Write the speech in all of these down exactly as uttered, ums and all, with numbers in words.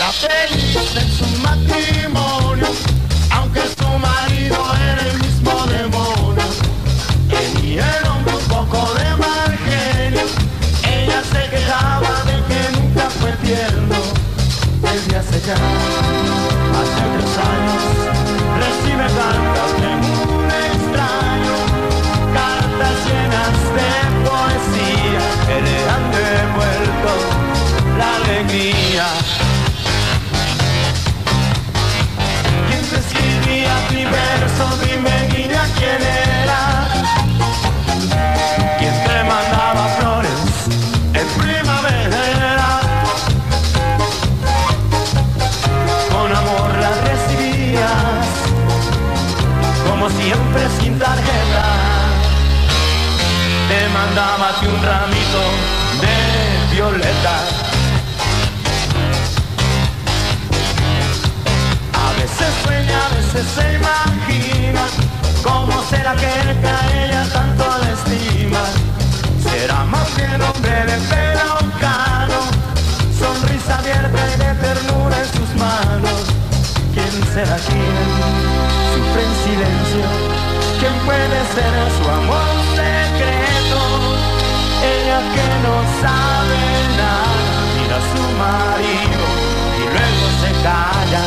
era feliz en su matrimonio, aunque su marido era el mismo demonio. Tenía el hombre un poco de mal genio, ella se quejaba de que nunca fue tierno. Desde hace ya más de tres años recibe cartas de un extraño, cartas llenas de poesía que le han devuelto la alegría. ¿Quién te escribía mi verso? Dime, niña, ¿quién era? ¿Quién te mandaba flores en primavera? Con amor las recibías, como siempre sin tarjeta. Te mandaba a ti un ramito de violetas. A veces sueña, a veces se imagina cómo será aquel que a ella tanto la estima. Será más bien hombre de pelo cano, sonrisa abierta y de ternura en sus manos. ¿Quién será quien sufre en silencio? ¿Quién puede ser su amor secreto? Ella que no sabe nada, mira a su marido y luego se calla.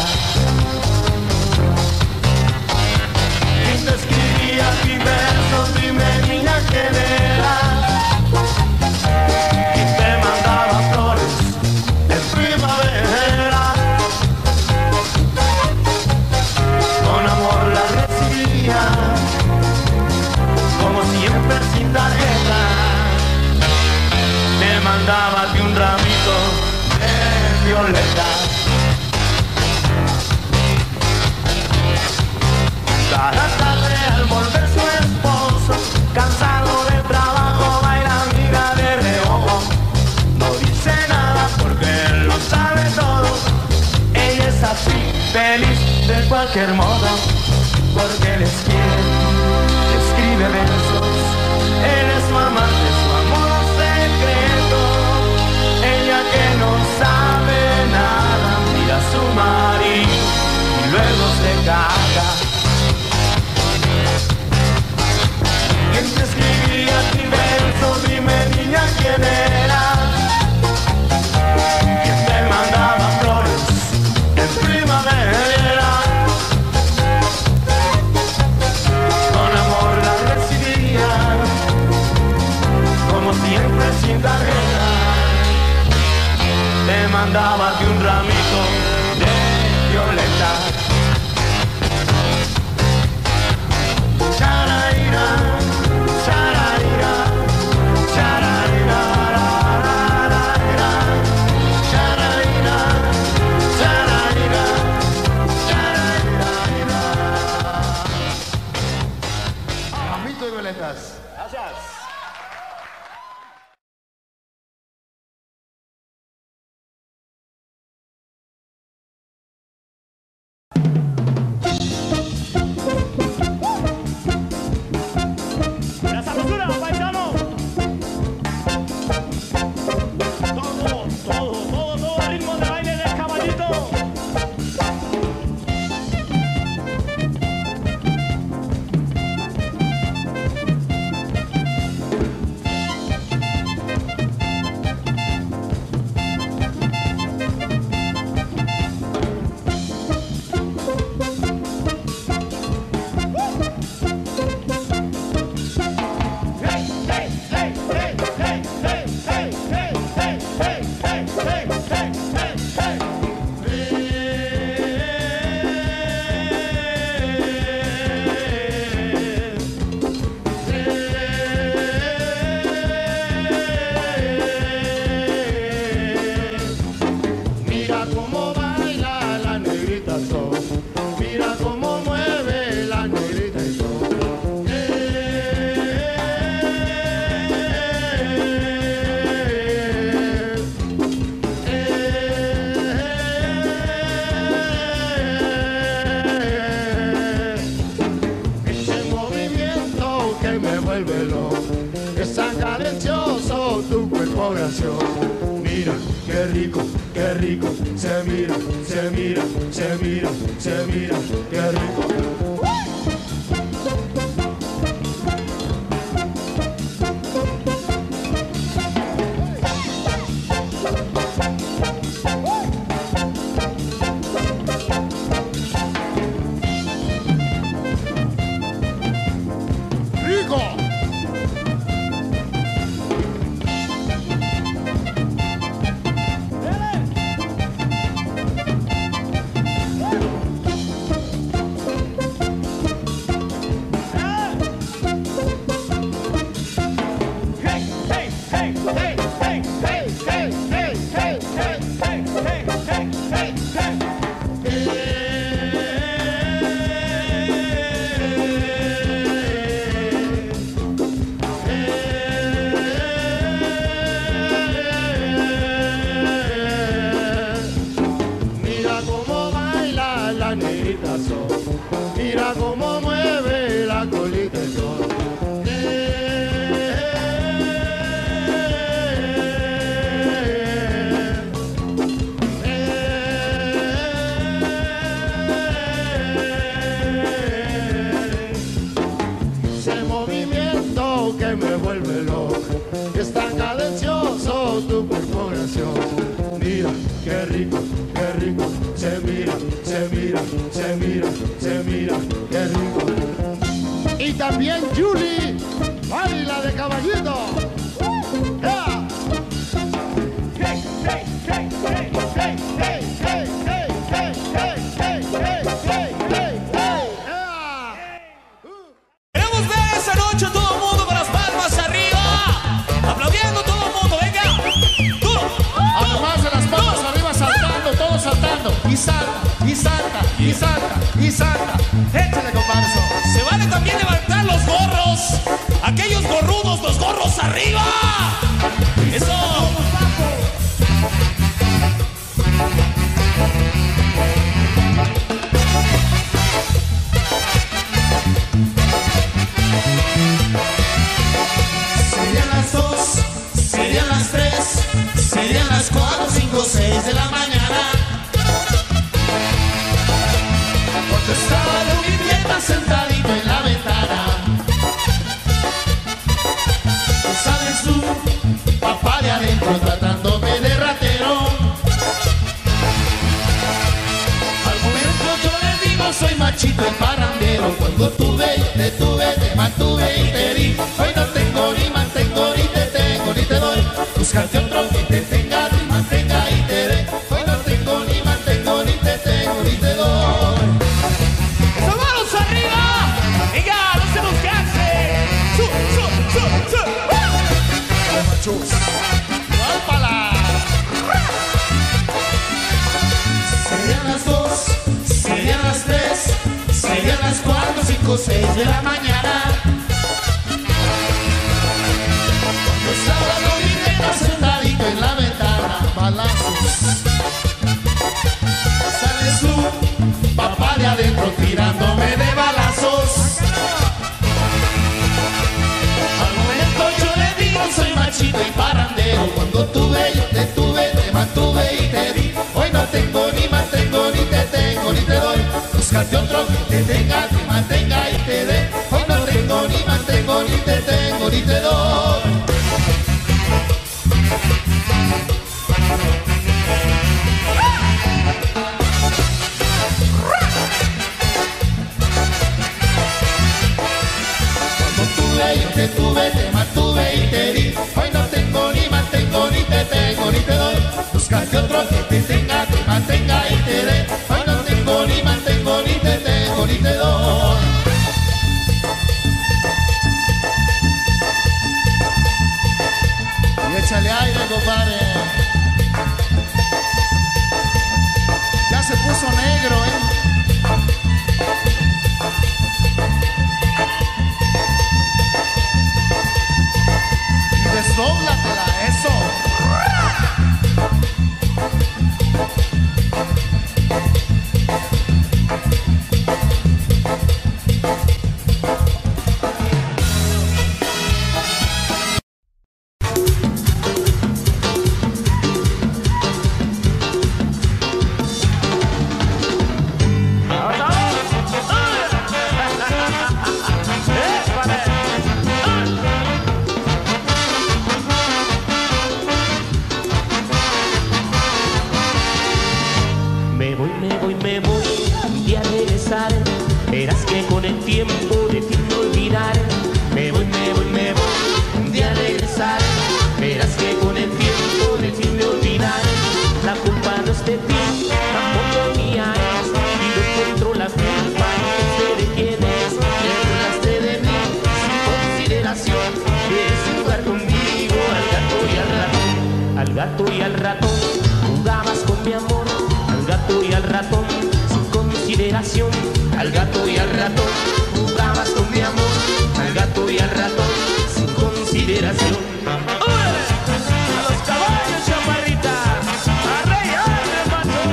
¿Quién te escribía mi verso? Dime, niña, ¿quién era? ¿Quién te mandaba flores en primavera? Con amor las recibía, como siempre sin tarjeta. Te mandaba de un ramito de violeta. Cada tarde al volver su esposo, cansado de trabajo, baila, mira de reojo. No dice nada porque él lo sabe todo. Ella es así, feliz de cualquier modo, porque les quiere, le escribe versos. Él es su amante, su amor secreto. Ella que no sabe nada, mira a su marido y luego se caga. ¿Quién te escribía mi verso? Dime, niña, ¿quién era? ¿Quién te mandaba flores en primavera? Con amor la recibía, como siempre sin tarjeta. Te mandaba de un ramito de violeta. Charaira, charaira, charaira, charaira, charaira, charaira, charaira. Ramito de violetas. Gracias. vuelve loco. Es tan cadencioso tu cuerpo gracioso. mira, qué rico, qué rico, se mira, se mira, se mira, se mira, qué rico. Mira cómo mueve la colita el sol. Eh, eh, eh, ese movimiento que me vuelve loco, es tan cadencioso tu corporación. Mira, qué rico, qué rico, se mira, se mira, se mira, se mira, qué rico. Y también Julie, baila de caballito. Yeah. Hey, hey, hey, hey, hey, hey, hey, hey, hey, hey, hey, hey, hey, hey, hey. Yeah. Queremos ver esa noche todo el mundo con las palmas arriba, aplaudiendo todo el mundo, venga. Duro. Además de las palmas arriba, saltando, todos saltando. Y salta, y salta, y salta, y salta. Échale, compadre. Se vale también levantar los gorros. Aquellos gorrudos, los gorros arriba. Eso. Serían las dos, serían las tres, serían las cuatro, cinco, seis de la mañana. Cuando estaba yo mi nieta sentadito en la ventana. Sale su papá de adentro tratándome de ratero. Al momento yo le digo soy machito y parrandero. Cuando tuve, te tuve, te mantuve y te di. Hoy no tengo ni mantengo, ni te tengo, ni te doy. Búscate otro que te tenga, ni mantenga y te dé. Hoy no tengo ni mantengo, ni te tengo, ni te doy. ¡Eso, manos arriba! ¡Venga, no se nos canse! ¡Su, su, su, su! ¡Uh! Machos. ¡Válpala! Serían las dos, serían las tres, serían las cuatro, cinco, seis de la mañana. Cuando estaba yo mi neta sentadito en la ventana. Balazos. Sale su papá de adentro tirándome de balazos. Al momento yo le digo soy machito y parrandero. Cuando tuve yo te tuve, te mantuve y te di. Hoy no tengo ni mantengo, ni te tengo, ni te doy. Búscate otro que te tenga, te mantenga y te dé. Hoy no tengo ni mantengo, ni te tengo, ni te doy. Yo te tuve, te mantuve y te di. Hoy no tengo ni mantengo, ni te tengo, ni te doy. Búscate otro que te tenga, te mantenga y te dé. Hoy no tengo ni mantengo, ni te tengo, ni te doy. Y échale aire, compadre. Ya se puso negro, ¿eh? gato y al ratón, jugabas con mi amor. Al gato y al ratón, sin consideración. Al gato y al ratón, jugabas con mi amor. Al gato y al ratón, sin consideración. ¡Órale! ¡A los caballos, chaparrita! ¡Arre, arre, macho!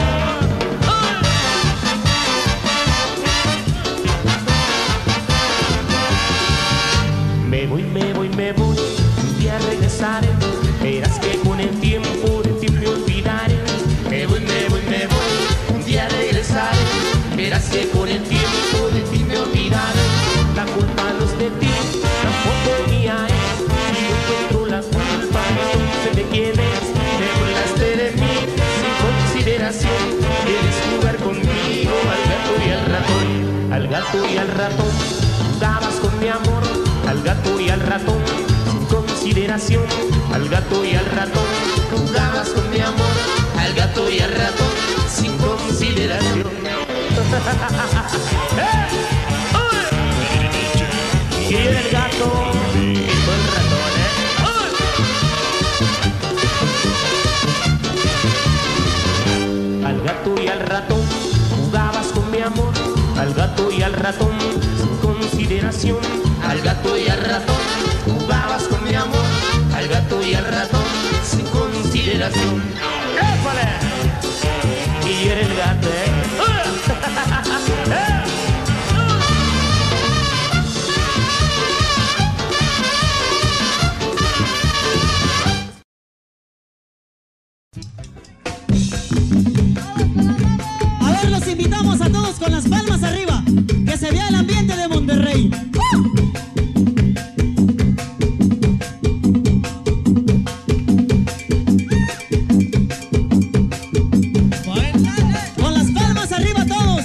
Me voy, me voy, me voy, un día regresaré. Verás que con el tiempo de ti me olvidaré. Me voy, me voy, me voy, un día regresaré. Verás que con el tiempo de ti me olvidaré. La culpa no es de ti, tampoco mía es. Si yo encuentro la culpa, entonces de quién es. Te burlaste de mí sin consideración. Quieres jugar conmigo al gato y al ratón. Al gato y al ratón, jugabas con mi amor. Al gato y al ratón, sin consideración. Al gato y al ratón, jugabas con mi amor. Al gato y al ratón, sin consideración. ¡Eh! Y el gato y el ratón, ¿eh? Al gato y al ratón, jugabas con mi amor. Al gato y al ratón, sin consideración. Al gato y al ratón, jugabas con mi amor. Al gato y al ratón, sin consideración. ¡Épale! Y era el gato, ¿eh? ¡Eh! A ver, los invitamos a todos con las palmas arriba, que se vea el ambiente de Monterrey. Con las palmas arriba todos.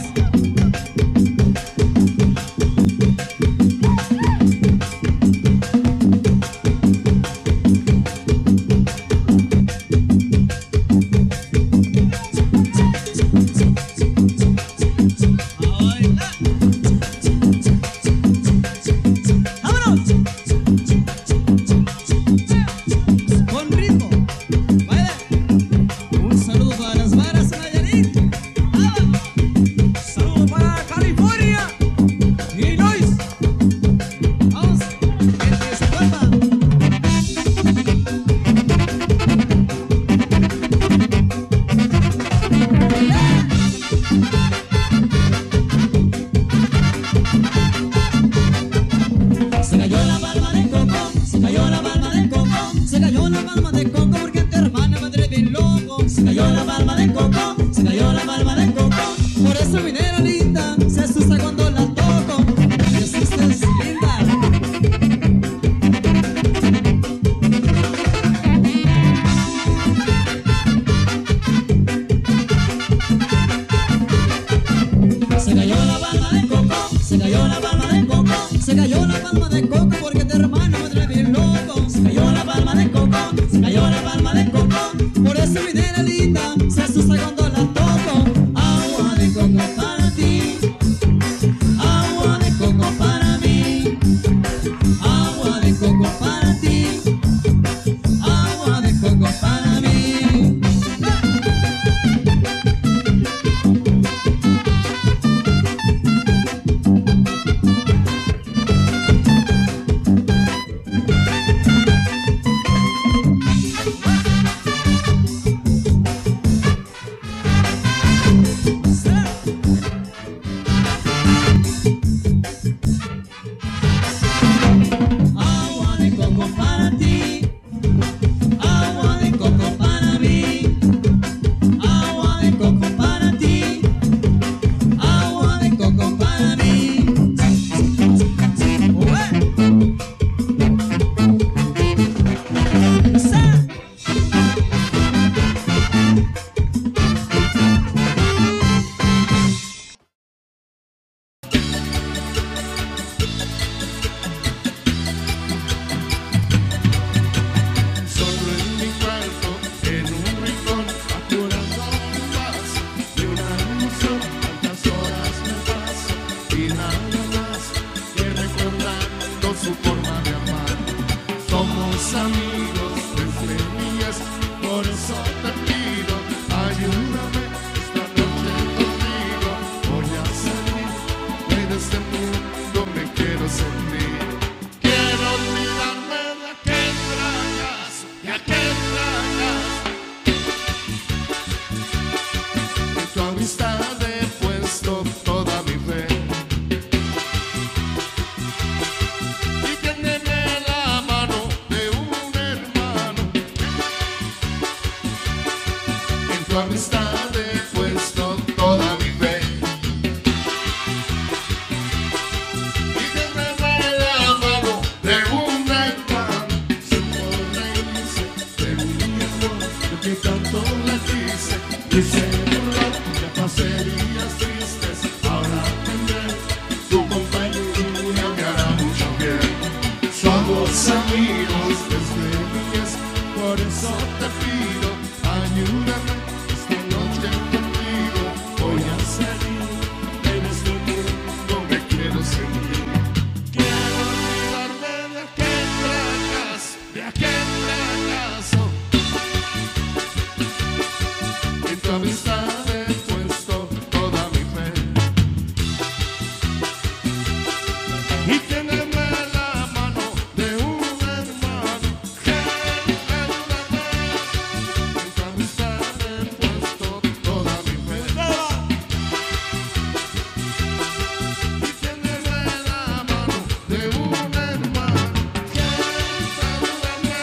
amigos desde niñas. y tiéndeme la mano de un hermano. En tu amistad he puesto toda mi fe. Y tiéndeme la mano de un hermano. Se dice de mi amor, lo que tanto le quise. Y se burló de paserías tristes. Ahora tendré tu compañía, me hará mucho bien. Somos amigos desde niñez, por eso te pido, ayúdame esta noche contigo. Voy a salir en este mundo, me quiero sentir. Quiero olvidarme de aquel fracaso, de aquel fracaso. En tu amistad he puesto toda mi fe. Y tiéndeme la mano de un hermano. Ayúdame. En tu amistad he puesto toda mi fe. Y tiéndeme la mano de un hermano. Ayúdame.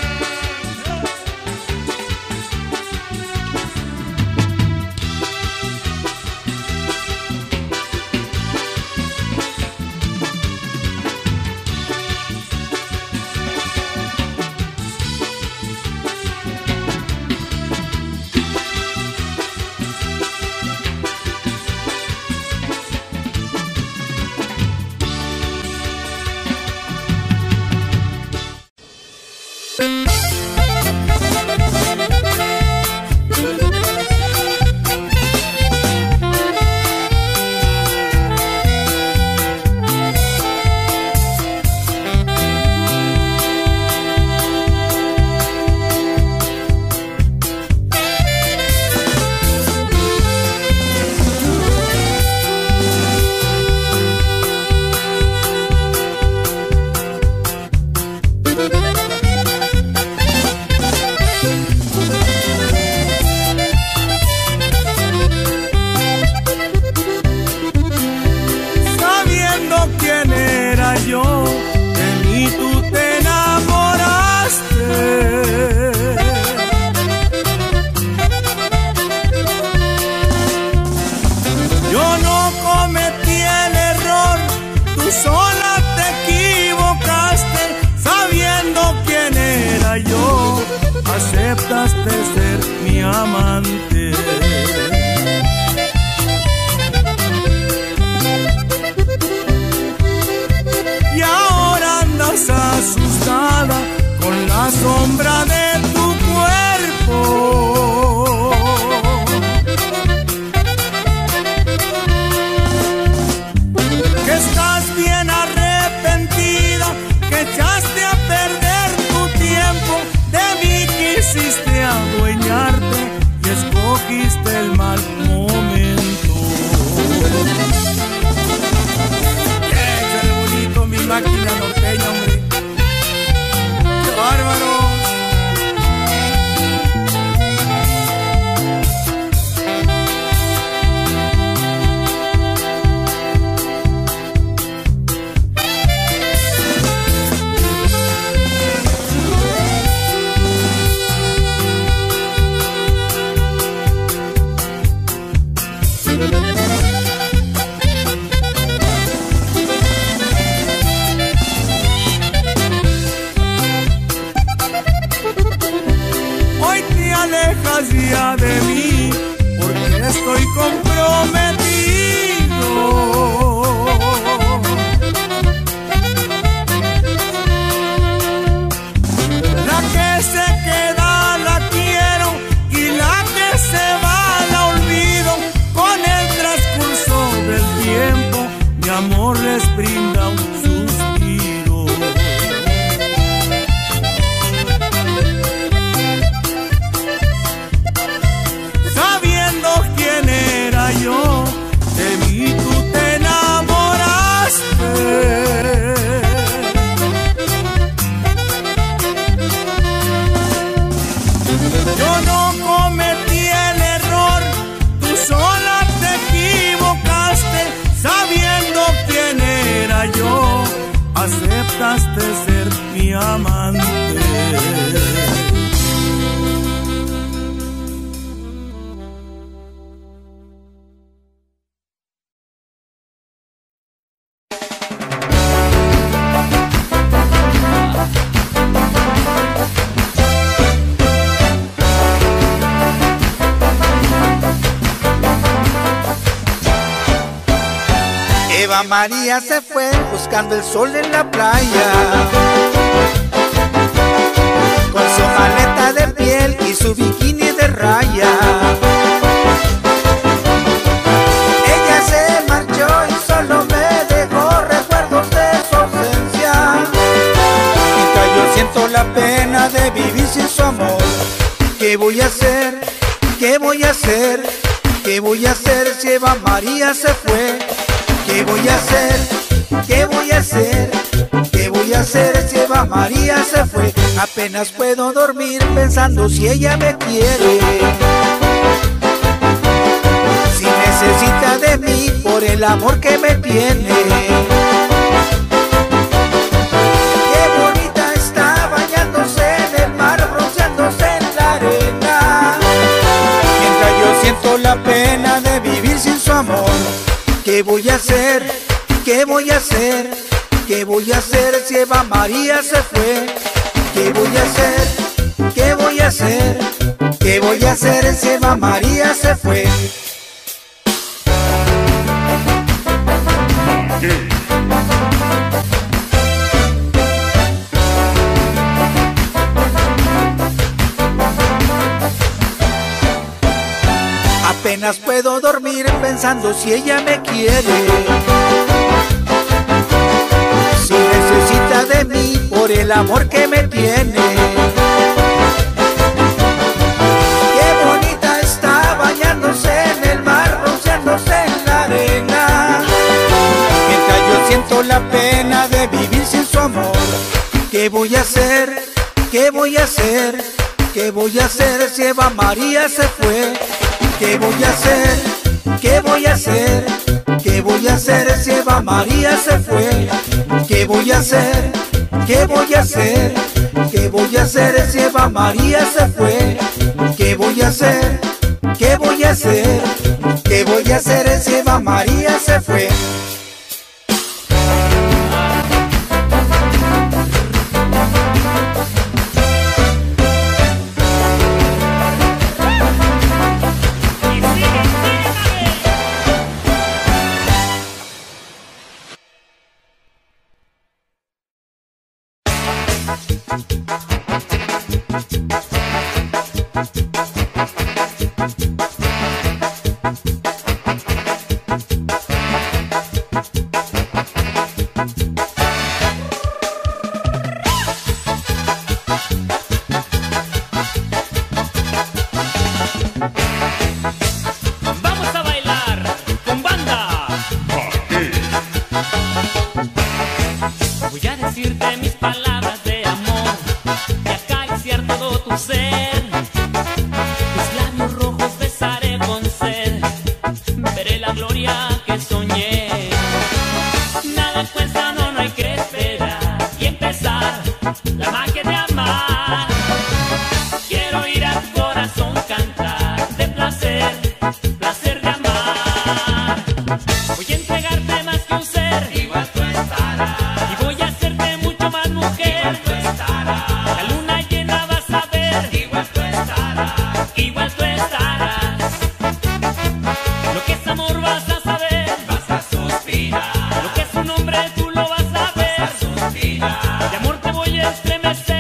Sabiendo quién era yo, de mí tú te enamoraste. Yo no cometí el error, tú sola te equivocaste. Sabiendo quién era yo, aceptaste ser mi amante. Y ahora andas asustada con la sombra de tu cuerpo. Que estás bien arrepentida, que echaste a perder tu tiempo. De mí quisiste adueñarte y escogiste el mal momento. Échale bonito mi máquina norteña, hombre. ¡Qué bárbaros! juraste ser mi amante. Eva María se fue buscando el sol en la playa, con su maleta de piel y su bikini de raya. Ella se marchó y solo me dejó recuerdos de su ausencia. Mientras yo siento la pena de vivir sin su amor. ¿Qué voy a hacer? ¿Qué voy a hacer? ¿Qué voy a hacer si Eva María se fue? ¿Qué voy a hacer? ¿Qué voy a hacer? ¿Qué voy a hacer si Eva María se fue? Apenas puedo dormir pensando si ella me quiere, si necesita de mí por el amor que me tiene. Qué bonita está bañándose en el mar, bronceándose en la arena, mientras yo siento la pena de vivir sin su amor. ¿Qué voy a hacer? ¿Qué voy a hacer? ¿Qué voy a hacer si Eva María se fue? ¿Qué voy a hacer? ¿Qué voy a hacer? ¿Qué voy a hacer si Eva María se fue? Apenas puedo dormir pensando si ella me quiere, si necesita de mí por el amor que me tiene. Qué bonita está bañándose en el mar, bronceándose en la arena, mientras yo siento la pena de vivir sin su amor. ¿Qué voy a hacer? ¿Qué voy a hacer? ¿Qué voy a hacer si Eva María se fue? ¿Qué voy a hacer? ¿Qué voy a hacer? ¿Qué voy a hacer si Eva María se fue? ¿Qué voy a hacer? ¿Qué voy a hacer? ¿Qué voy a hacer si Eva María se fue? ¿Qué voy a hacer? ¿Qué voy a hacer? ¿Qué voy a hacer si Eva María se fue? Lo que es un hombre tú lo vas a ver. De amor te voy a estremecer.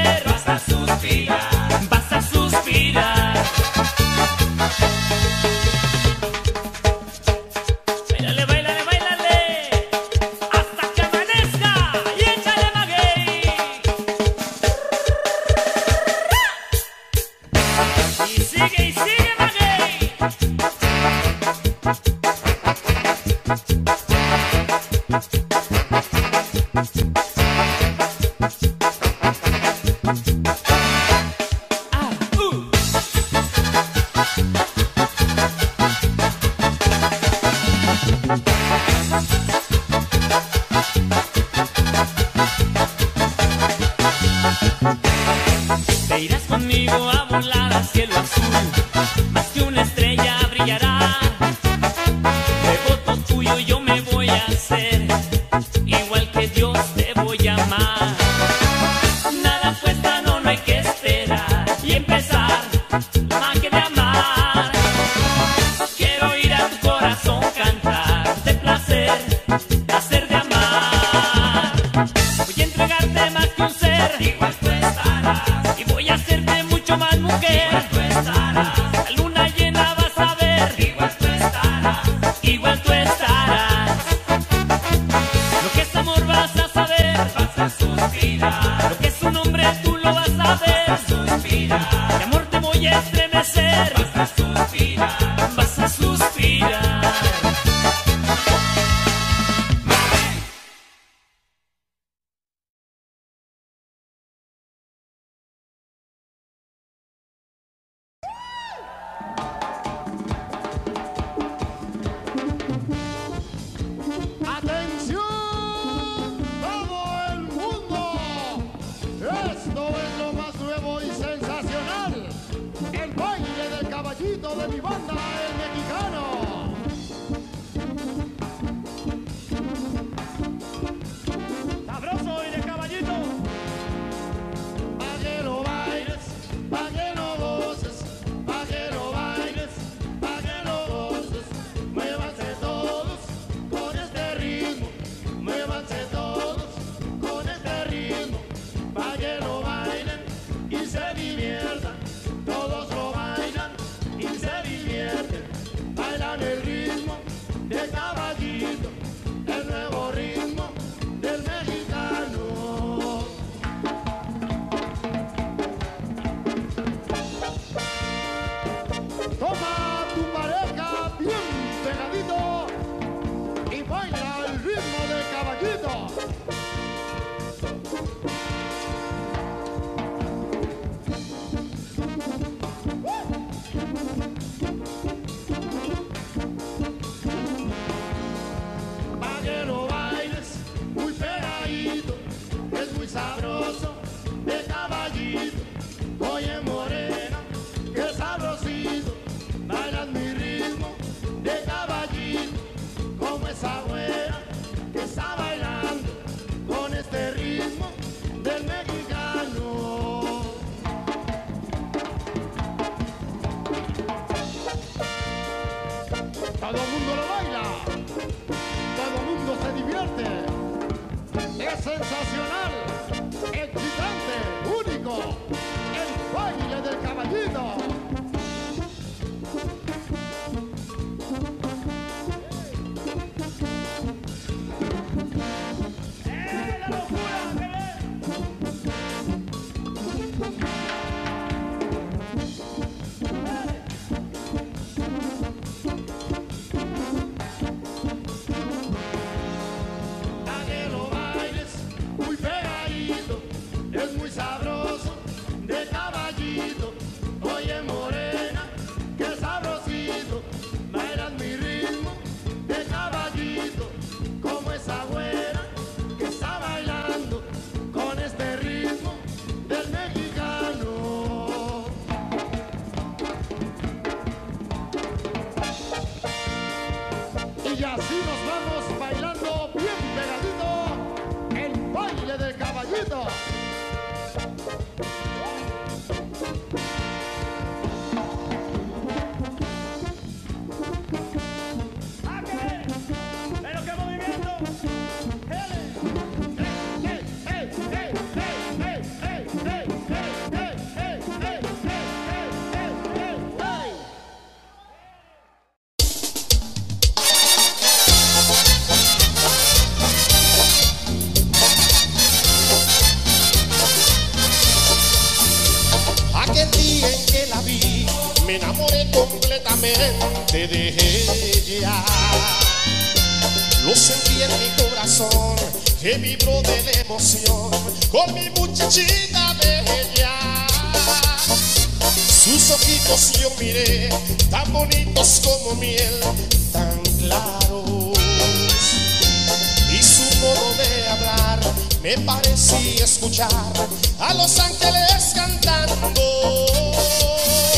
al cielo azul, más que una estrella brillará. Devoto tuyo yo me voy a hacer, igual que Dios te voy a amar. Nada cuesta, no, no hay que esperar y empezar la magia de amar. Quiero oír a tu corazón cantar de placer, placer de amar. Voy a entregarte más que un ser, igual tú estarás, y voy a hacerte mucho más mujer, igual tú estarás. La luna llena vas a ver, igual tú estarás, igual tú estarás. Lo que es amor vas a saber, vas a suspirar. Lo que es un hombre tú lo vas a ver, vas a suspirar. De amor te voy a estremecer, vas a suspirar, vas a suspirar. ¡Atención! ¡Todo el mundo! Esto es lo más nuevo y sensacional. El baile del caballito de mi banda, el mexicano. ¡Sabroso y de caballito! Pa' que lo bailes, pa' que lo goces, pa' que lo bailes, pa' que lo goces. Muévanse todos con este ritmo, muévanse todos con este ritmo, pa' que lo bailen y se diviertan. Todos lo bailan y se divierten, bailan el ritmo de caballito, el nuevo ritmo del mexicano. Toma tu pareja bien pegadito y baila el ritmo del caballito. Pa' que lo bailes muy pegadito, es muy sabroso de caballito. Oye morena, qué sabrosito, bailas mi ritmo de caballito, como esa güera que está bailando con este ritmo del mexicano. Todo el mundo lo baila, todo el mundo se divierte. Es sensacional, excitante, único, el baile del caballito. ¡Eh, la locura, pa' que lo bailes muy pegadito, es muy sabroso de caballito. Oye morena, qué sabrosito, bailas mi ritmo de caballito, como esa güera que está bailando con este ritmo del mexicano. Y así nos vamos bailando bien pegadito el baile del caballito. ¡Ah, qué bien! ¡Pero qué movimiento! ¡Ele! ¡Ey, ey, ey, ey, ey, ey, ey, ey, ey, ey, ey, ey, ey, ey, ey! Aquel día en que la vi, me enamoré completamente de ella. Lo sentí en mi corazón, que vibró de la emoción con mi muchachita bella. Sus ojitos yo miré, tan bonitos como miel, tan claros. Y su modo de hablar me parecía escuchar a los ángeles cantando.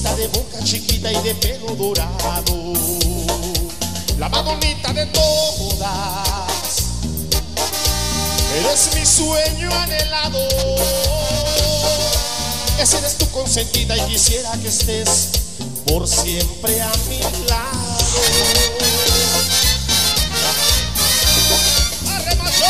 mamacita de boca chiquita y de pelo dorado, la más bonita de todas. Eres mi sueño anhelado, esa eres tu consentida y quisiera que estés por siempre a mi lado. ¡Arre, macho!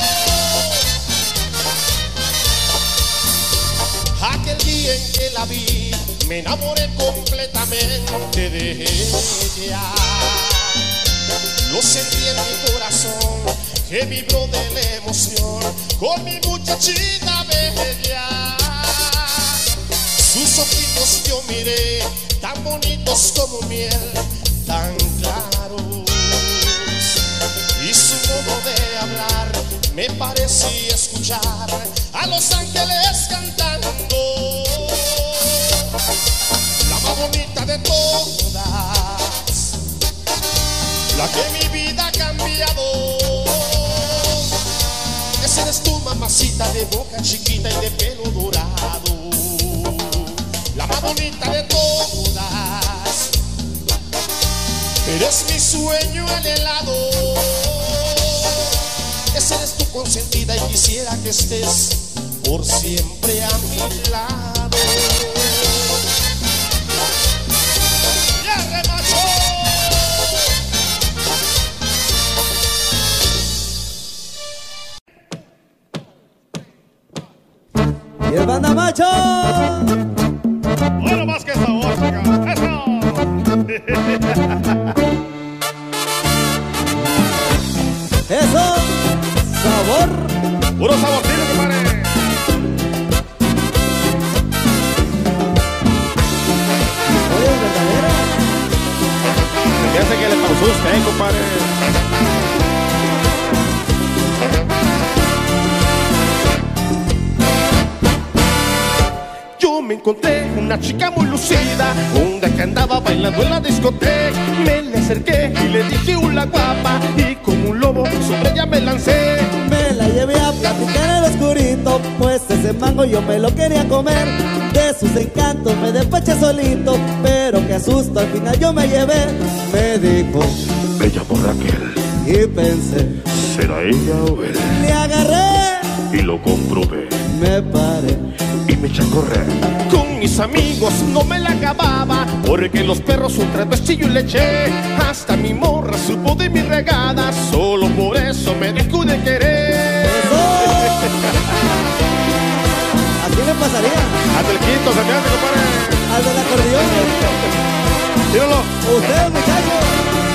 Aquel día en que la vi, me enamoré completamente de ella. Lo sentí en mi corazón, que vibró de la emoción con mi muchachita bella. Sus ojitos yo miré, tan bonitos como miel, tan claros. Y su modo de hablar me parecía escuchar a los ángeles cantando. La más bonita de todas, la que mi vida ha cambiado. Esa eres tu mamacita de boca chiquita y de pelo dorado, la más bonita de todas. Eres mi sueño anhelado, esa eres tu consentida y quisiera que estés por siempre a mi lado. ¡Ya remacho! Y el banda macho. Bueno, más que sabor, chica. ¡Eso! Eso, sabor. Puro saborcito, compadre. Oye, verdadera. Se me hace que le pausó usted, compadre. Yo me encontré una chica muy lucida, una que andaba bailando en la discoteca. Me le acerqué y le dije una guapa, y como un lobo sobre ella me lancé. Me la llevé a platicar en el oscurito, pues ese mango yo me lo quería comer. De sus encantos me despaché solito, pero qué susto, al final yo me llevé. Me dijo, Me llamo Raquel, y pensé, ¿será ella o él? le agarré, Y lo comprobé me paré. y me eché a correr. Con mis amigos no me la acababa, porque los perros un transvestillo le eché. Hasta mi morra supo de mi regada, solo por eso me dejó de querer. ¡Eso! ¿A quién le pasaría? Hasta el quinto se me hace, compadre. Al del acordeón. Tíralo. Ustedes, muchachos.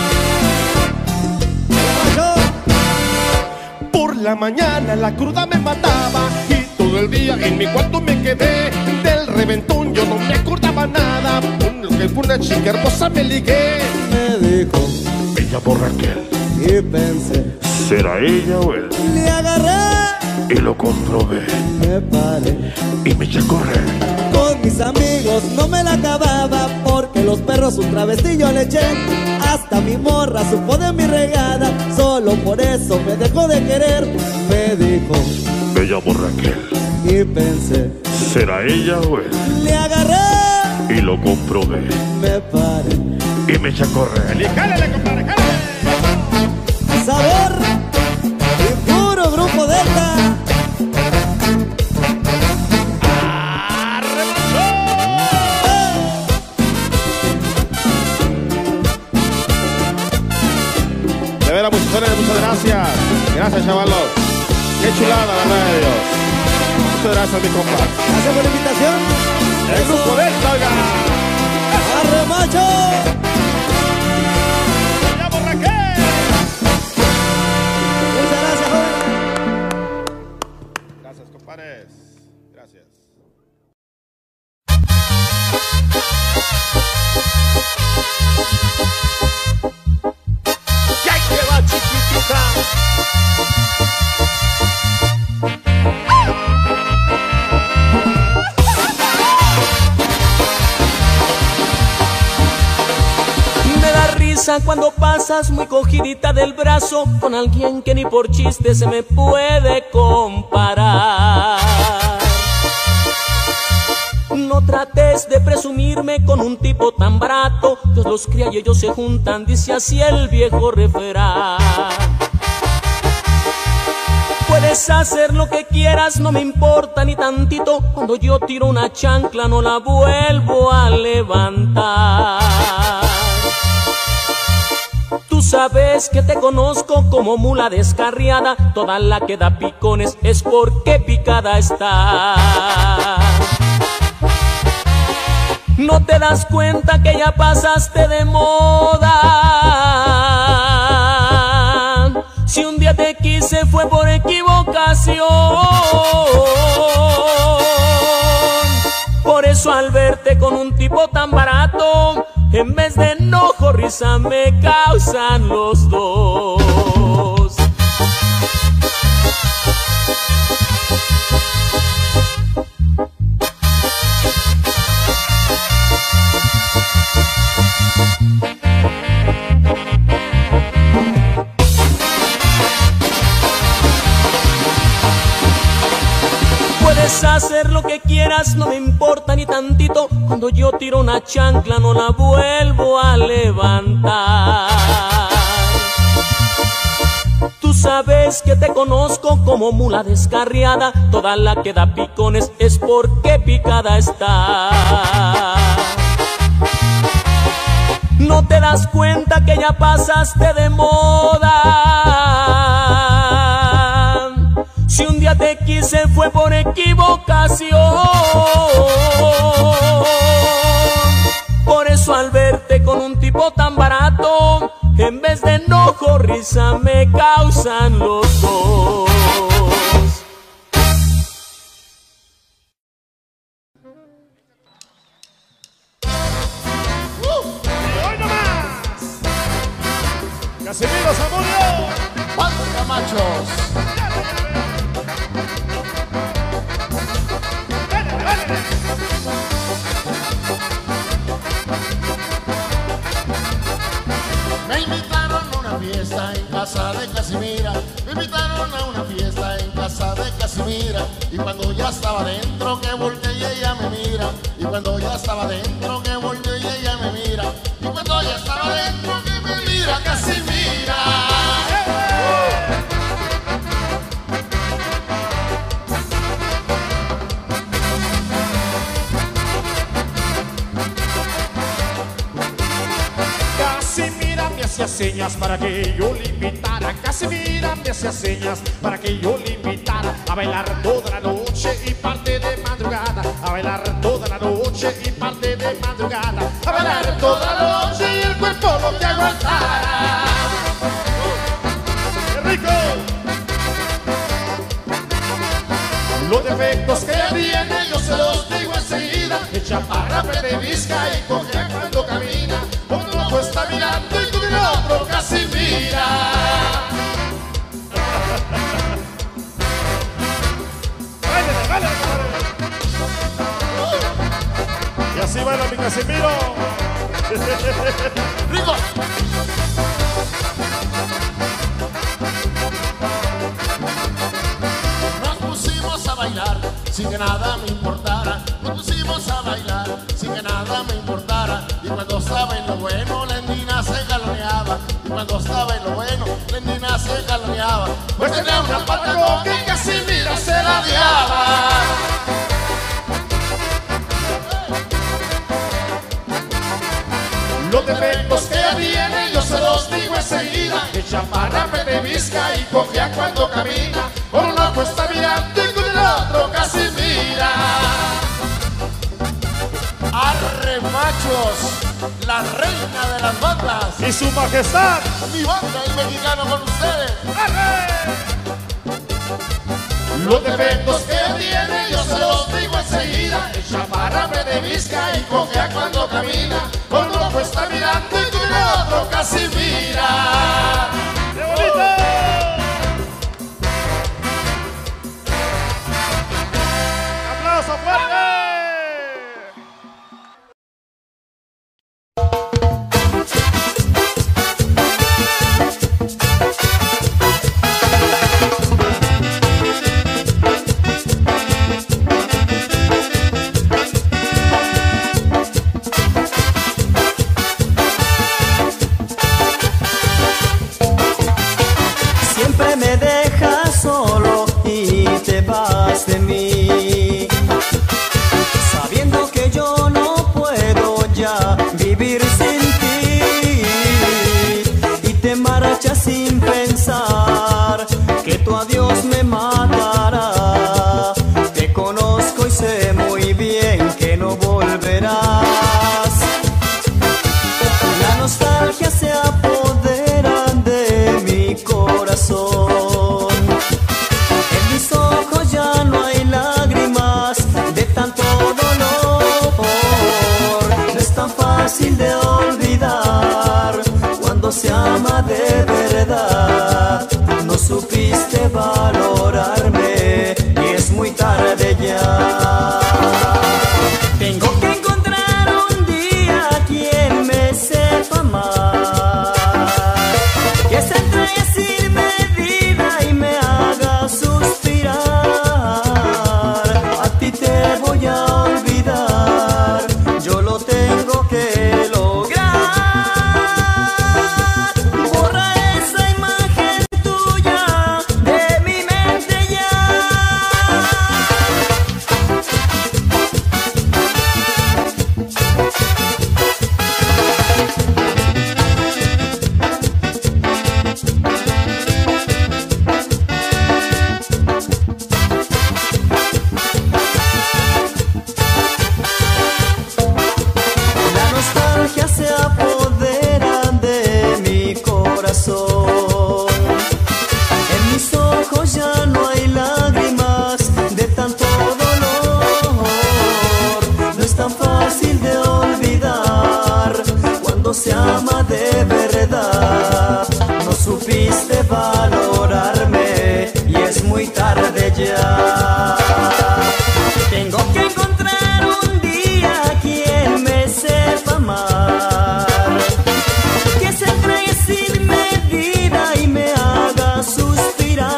Por la mañana la cruda me mataba y todo el día en mi cuarto me quedé. Del reventón yo no me acordaba nada, con lo que fue una chica hermosa me ligué. Me dijo, Me llamo Raquel, y pensé, ¿será ella o él? le agarré, Y lo comprobé me paré. y me eché a correr. Con mis amigos no me la acababa, porque los perros un travestillo le eché. Hasta mi morra supo de mi regada, solo por eso me dejó de querer. Me dijo, Me llamo Raquel, y pensé, ¿será ella o él? le agarré, Y lo comprobé me paré. y me eché a correr. Y jálale, compadre, jálale. Sabor y puro grupo Delta. De veras, muchachones, muchas gracias. Gracias, chavalos. Qué chulada, la verdad de Dios. Muchas gracias, mi compa. Gracias por la invitación. El grupo Delta, oiga. ¡Arre, macho! Me llamo Raquel. Muchas gracias, joven. Gracias, compadres. Gracias. Ya que va, chiquitita. Me da risa cuando pasas muy cogidita del brazo con alguien que ni por chiste se me puede comparar. No trates de presumirme con un tipo tan barato. Dios los cría y ellos se juntan, dice así el viejo refrán. Puedes hacer lo que quieras, no me importa ni tantito. Cuando yo tiro una chancla no la vuelvo a levantar. Tú sabes que te conozco como mula descarriada. Toda la que da picones es porque picada está. No te das cuenta que ya pasaste de moda. Si un día te quise fue por equivocación. Por eso al verte con un tipo tan barato, en vez de enojo, risa me causan los dos. Puedes hacer lo que quieras, no me importa ni tantito. Cuando yo tiro una chancla no la vuelvo a levantar. Tú sabes que te conozco como mula descarriada. Toda la que da picones es porque picada está. No te das cuenta que ya pasaste de moda. Si un día te quise fue por equivocación. Por eso al verte con un tipo tan barato, en vez de enojo, risa me causan los dos. Casimiro Zamudio, Pato Camachos. Me invitaron a una fiesta en casa de Casimira. Me invitaron a una fiesta en casa de Casimira. Y cuando ya estaba dentro que volteé y ella me mira. Y cuando ya estaba dentro que volteé y ella me mira. Y cuando ya estaba dentro que me mira Casimira. Casimira me hacía señas para que yo le invitara. Casimira me hacía señas para que yo le invitara a bailar toda la noche y parte de madrugada. A bailar toda la noche y parte de madrugada. A bailar toda la noche y el cuerpo lo que aguantara. ¡Qué rico! Los defectos que tiene yo se los digo enseguida. Echa para de visca y coge cuando camina. Con un ojo está mirando y con el otro Casimira. ¡Váyale, váyale! Y así baila mi Casimiro. ¡Rico! Nos pusimos a bailar sin que nada me importara. Nos pusimos a bailar sin que nada me importara. Y cuando estaba en lo bueno, la endina se galoneaba. Y cuando estaba en lo bueno, la endina se galoneaba. Pues tenía una pata con que Casimira se ladeaba. Los defectos que tiene yo se los digo enseguida. Echa para de visca y cojea cuando camina. Con un ojo está mirando y con el otro Casimira. Arre machos, la reina de las bandas. Y su majestad. Mi banda, el mexicano con ustedes. Los defectos que tiene yo se los digo enseguida. Echa para de visca y cojea cuando camina. Con un ojo está mirando y con el otro Casimira. ¡Qué bonito! ¡Aplauso fuerte! vivir sin ti, y te marchas sin pensar que tu adiós me matará. Te conozco y sé muy bien que no volverás. La nostalgia se apodera de mi corazón. En mis ojos ya no hay lágrimas de tanto dolor. No es tan fácil de olvidar cuando se ama de verdad. No supiste valorarme y es muy tarde ya. Tengo que encontrar un día quien me sepa amar, que se entregue sin medida y me haga suspirar. A ti te voy a olvidar, yo lo tengo que lograr. Borra esa imagen tuya de mi mente ya. La nostalgia se apodera de mi corazón. En mis ojos ya no hay lágrimas de tanto dolor. No es tan fácil de olvidar cuando se ama de verdad. No supiste valorarme y es muy tarde ya. Tengo que encontrar un día quien me sepa amar, que se entregue sin medida y me haga suspirar.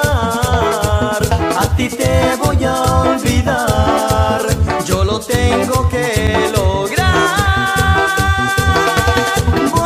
A ti te voy a olvidar, yo lo tengo que lograr.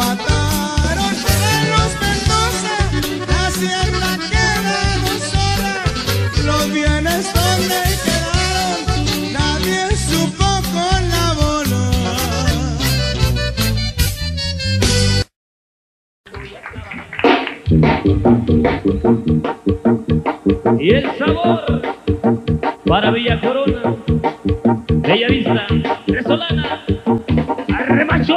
mataron en Los Mendoza, la sierra quedó sola, los bienes donde quedaron, nadie supo con la bola. Y el sabor para Villa Corona, Bella Vista, Resolana, Arremacho.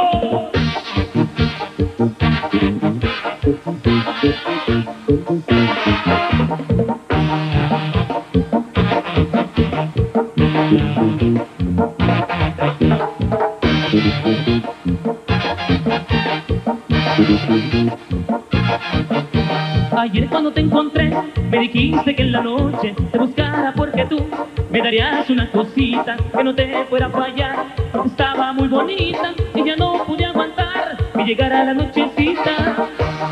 Ayer cuando te encontré, me dijiste que en la noche te buscara porque tú me darías una cosita que no te fuera a fallar, porque estaba muy bonita y ya no pude aguantar que llegara la nochecita.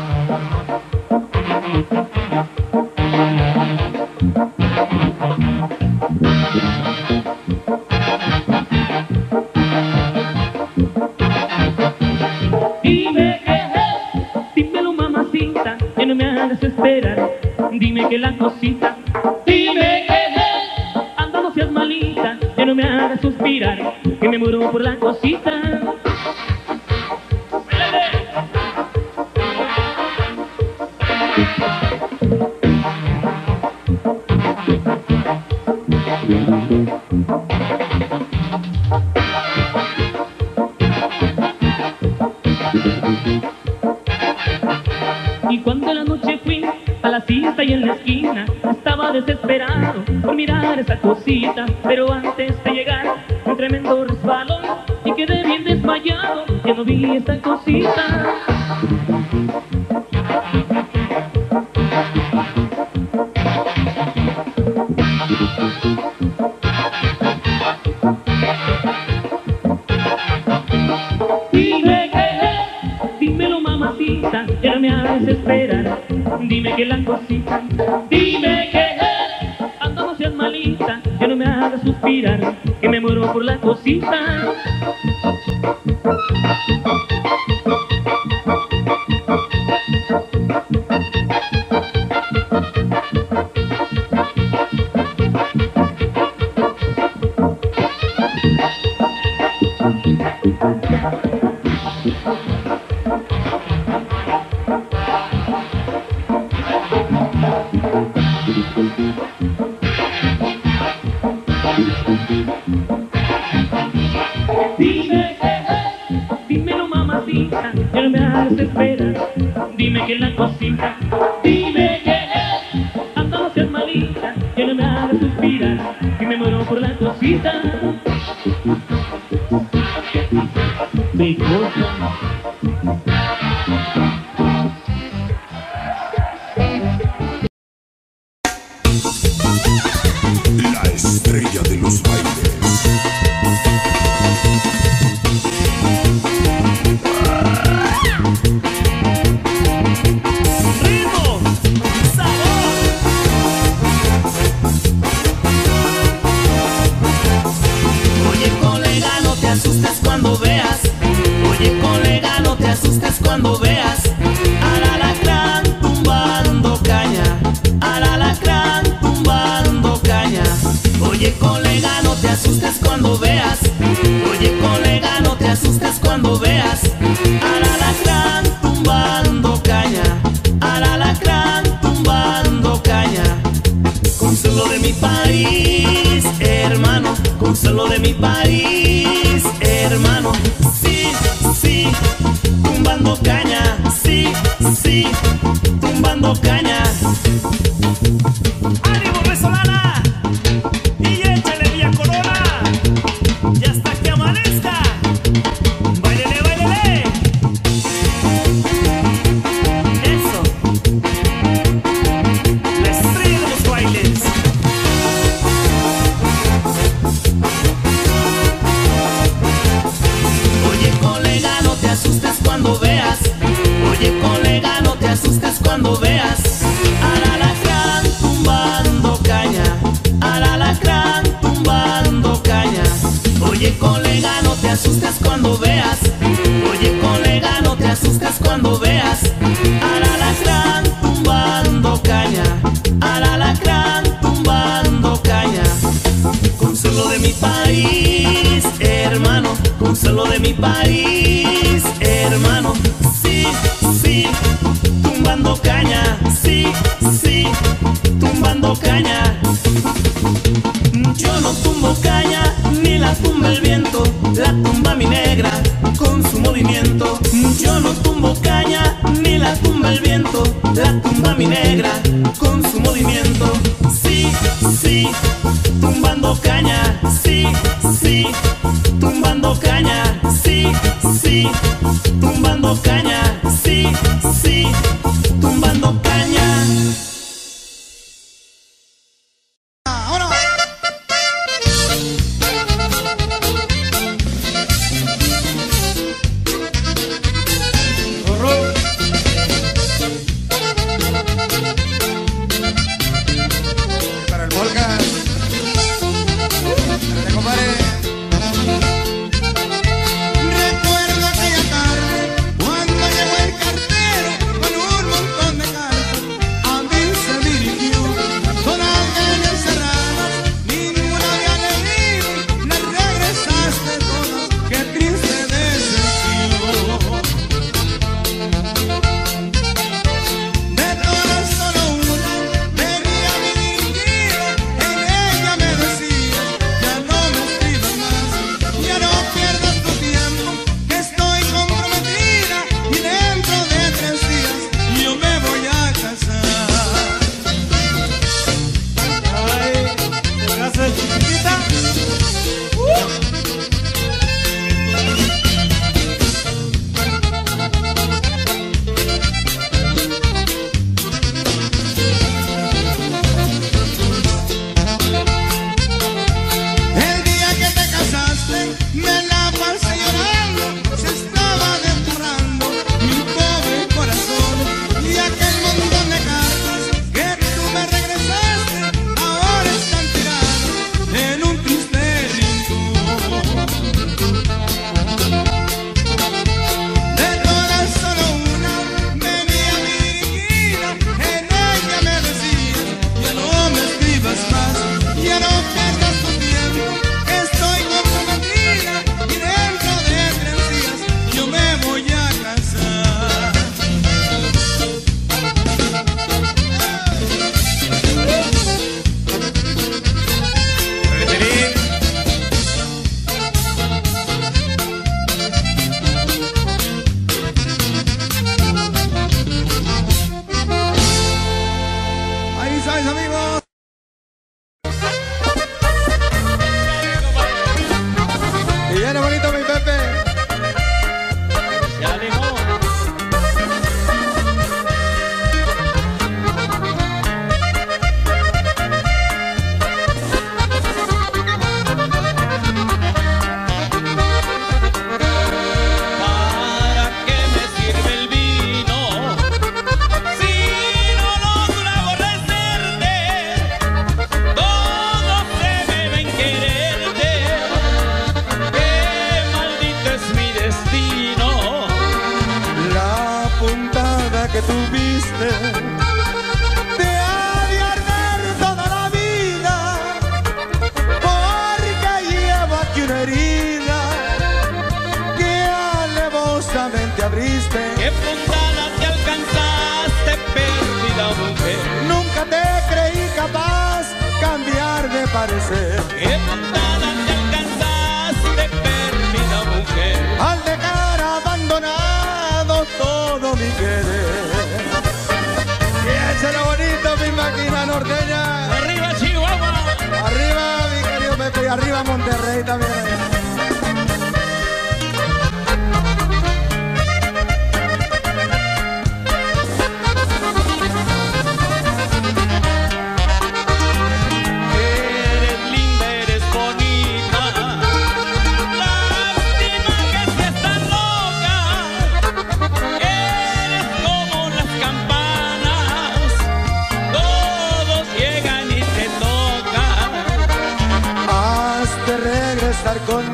Dime que, dímelo mamacita, que no me hagas esperar. Dime que la cosita, dime que anda, no seas malita, que no me hagas suspirar, que me muero por la cosita. Y cuando en la noche fui a la cita y en la esquina, estaba desesperado por mirar esa cosita, pero antes de llegar un tremendo resbalón y quedé bien desmayado, ya no vi esa cosita. Dime que, dímelo mamacita, ya no me hagas esperar. Dime que la cosita, dime que anda, no seas malita, que no me hagas suspirar, que me muero por la cosita. Dime que, dímelo mamacita, ya no me hagas esperar. Dime que la cosita, dime que anda, no seas malita, ya no me hagas suspirar, que me muero por la cosita. Mi cosa. La estrella de los bailes. ¡Ritmo! ¡Sabor! Oye, colega, no te asustes cuando veas. Oye, colega, no te asustes cuando veas al alacrán tumbando caña, al alacrán tumbando caña. Oye, colega, no te asustes cuando veas. Oye, colega, no te asustes cuando veas al alacrán tumbando caña, al alacrán tumbando caña. Con solo de mi país, hermano, con solo de mi país, hermano. Sí, sí, tumbando caña, sí, sí, tumbando caña. ¡Ánimo, Resolana! Y échale Villa Corona, y hasta que amanezca. ¡Báilele, báilele! Eso. La estrella de los bailes. Oye, colega, no te asustes cuando veas. Oye, colega, no te asustes cuando veas al alacrán tumbando caña, al alacrán tumbando caña. Oye, colega, no te asustes cuando veas. Oye, colega, no te asustes cuando veas al alacrán tumbando caña, al alacrán tumbando caña. Consuelo de mi país, hermano, consuelo de mi país, hermano. Sí, sí, tumbando caña, sí, sí, tumbando caña. Yo no tumbo caña, ni la tumba el viento, la tumba mi negra con su movimiento. Yo no tumbo caña, ni la tumba el viento, la tumba mi negra con su movimiento. Sí, sí, tumbando caña, sí, sí, tumbando caña, sí, sí, tumbando caña, sí, sí, tumbando caña. Recuerdo aquella tarde cuando llegó el cartero con un montón de cartas. A mí se dirigió con ángeles cerradas, ninguna había leído, las regresaste todas, qué triste decepción. De todas solo una venía mi dirigida, en ella me decía, ya no me escribas más, ya no pierdas tu tiempo, que estoy comprometida y dentro de tres días yo me voy a casar. Ay, ¿te casas, chiquitita? El día que te casaste me la pasé llorando, se estaba desgarrando mi pobre corazón, y aquel montón de cartas que tú me regresaste ahora están tiradas en un triste rincón. De todas solo una venía mi dirigida, en ella me decía, ya no me escribas más, ya no pierdas tu tiempo, que estoy comprometida y dentro de tres días yo me voy a casar. Ahí sabes, amigos. Y viene bonito mi Pepe. Ya limón. ¿Para qué me sirve el vino si no logro aborrecerte? Todos se deben quererte. Qué maldito es mi destino. La puntada que tuviste te ha de arder toda la vida, porque llevo aquí una herida que alevosamente abriste. ¿Qué puntada te alcanzaste, perdida mujer? Nunca te creí capaz cambiar de parecer, ¿Qué puntada te alcanzaste, perdida mujer? al dejar abandonado todo mi querer. Y échale bonito mi máquina norteña. ¡Arriba, Chihuahua! Arriba mi querido Pepe y arriba Monterrey también. Eres linda, eres bonita. Lástima que seas tan loca. Eres como las campanas. Todos llegan y te tocan. Has de regresar conmigo.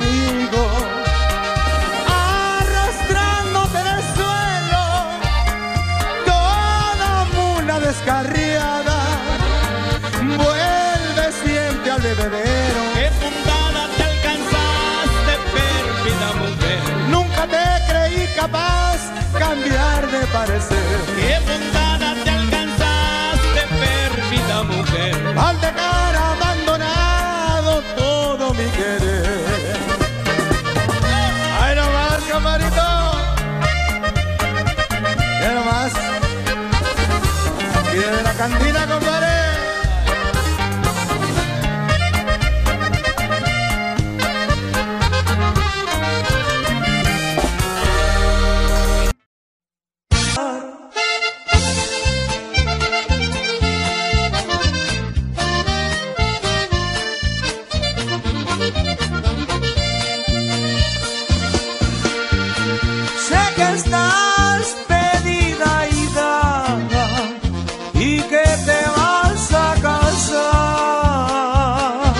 parecer. Qué bondad te alcanzaste, pérfida mujer, al dejar abandonado todo mi querer. ¡Ay, no más, camarito! ¿Qué nomás? Pide de la cantina, compadre. Sé que estás pedida y dada y que te vas a casar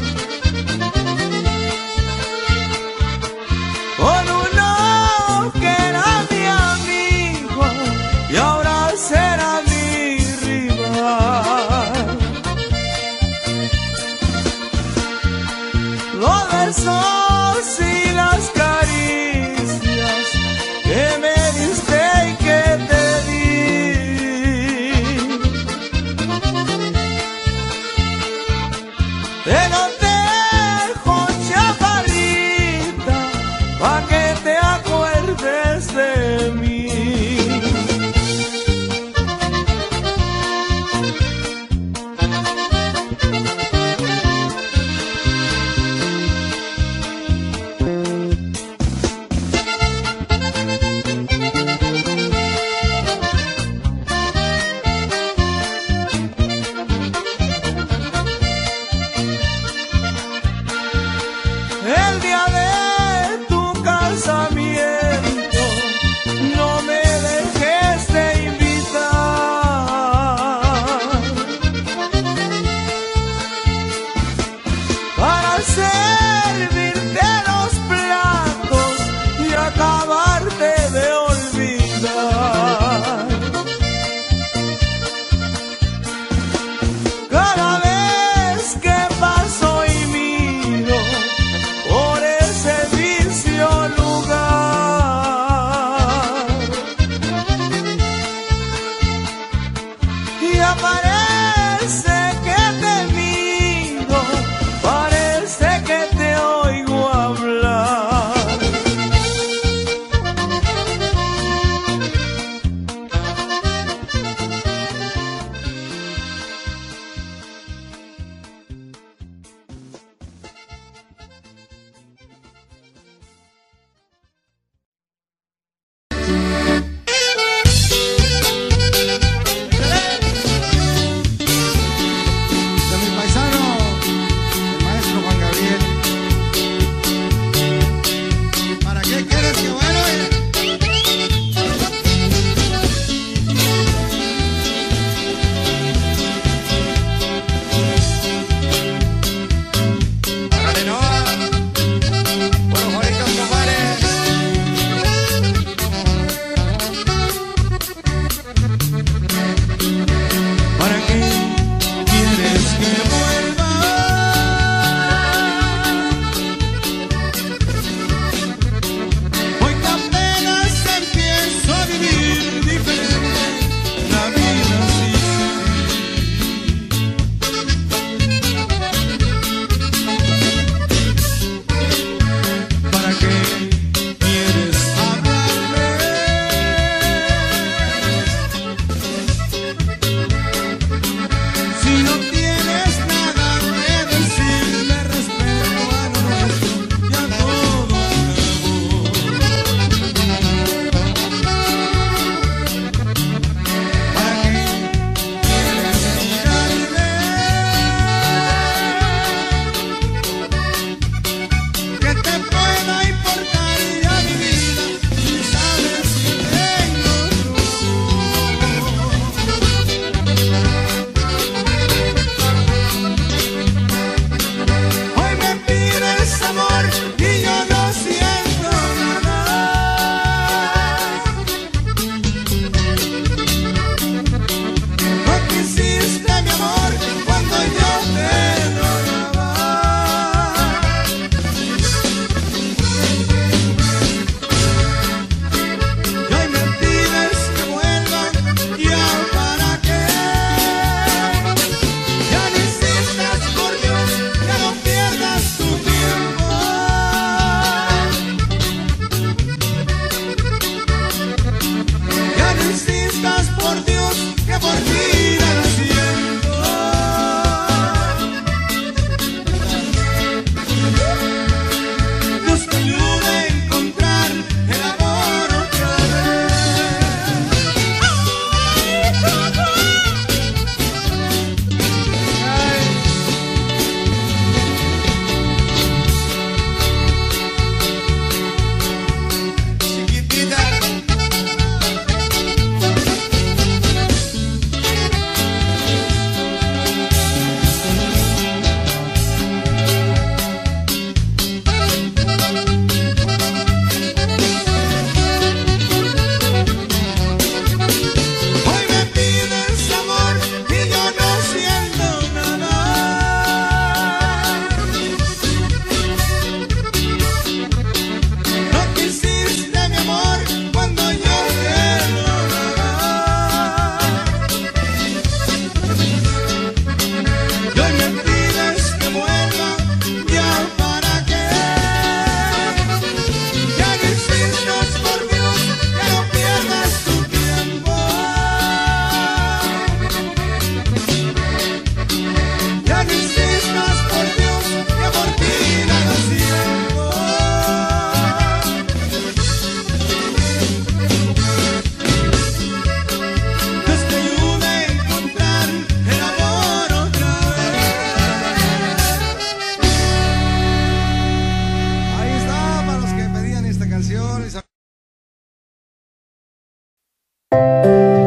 con uno que era mi amigo y ahora será mi rival. Los besos y las caricias que me diste y insistas, por Dios, que por ti nada siento. Dios te ayude a encontrar el amor otra vez. Chiquitita. Hoy me pides amor y yo no siento nada. No quisiste mi amor cuando yo te lo daba. Y hoy me pides que vuelva, ya para qué. Ya no insistas, por Dios, que no pierdas tu tiempo. Ya no insistas, por Dios, que por ti nada siento. Dios te ayude a encontrar el amor otra vez. Ahí está, para los que pedían esta canción. y sab-